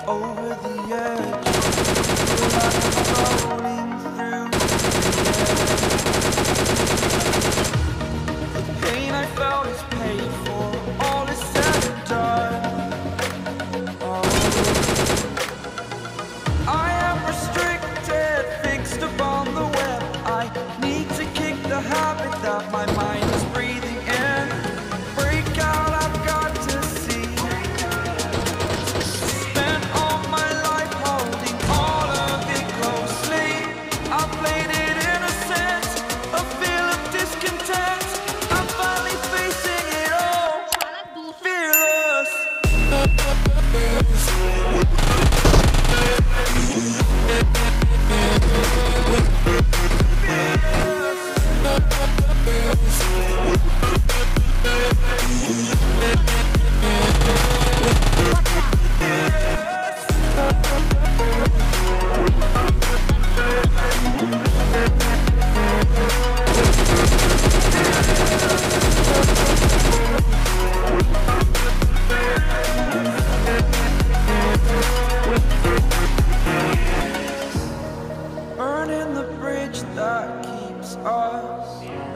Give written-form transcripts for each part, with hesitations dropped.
over the edge. Feel like I'm floating through the pain I felt is paid for. All is said and done. Oh, I am restricted, fixed upon the web. I need to kick the habit that my mind is breathing in. Break out, I've got to see. Spent all my life holding all of it closely. I played it innocent, a feel of discontent. I'm finally facing it all, fearless. Burning the bridge that keeps us.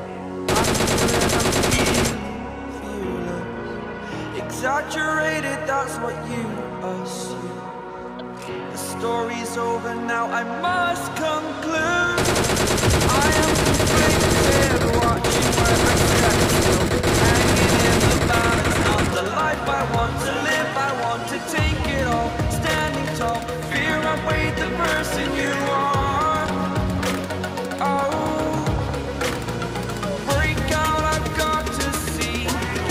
I'm feeling exaggerated, that's what you assume. The story's over now, I must conclude. I am conflicted, watching where I step, hanging in the balance. Not the life I want to live, I want to take it all. Standing tall, fear I weighed the person you are. Oh, break out, I've got to see.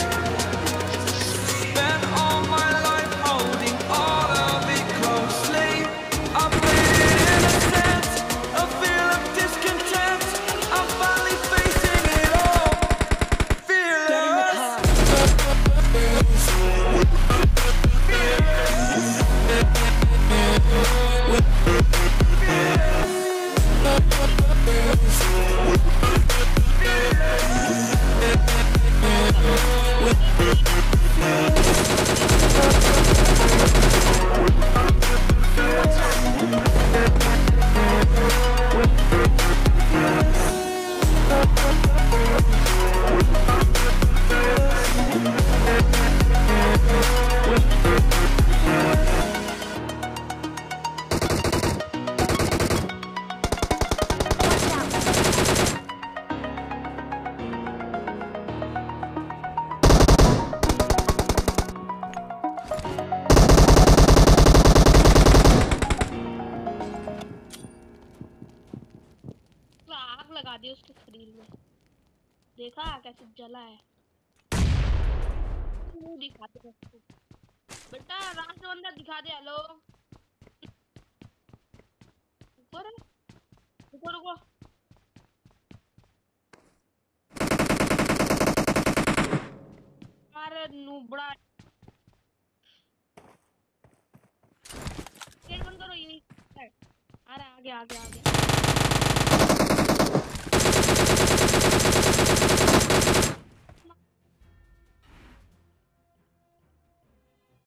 Spent all my life holding all of it closely. I played it innocent, a feel of discontent. I'm finally facing it all, fearless. आग लगा दी उसके शरीर में। देखा कैसे जला है। मुंह दिखा दे उसको। बेटा राष्ट्र बंदर दिखा दे। हेलो रुको रे, रुको रुको। अरे नूबड़ा गेट बंद करो। यही अरे आगे आगे आगे।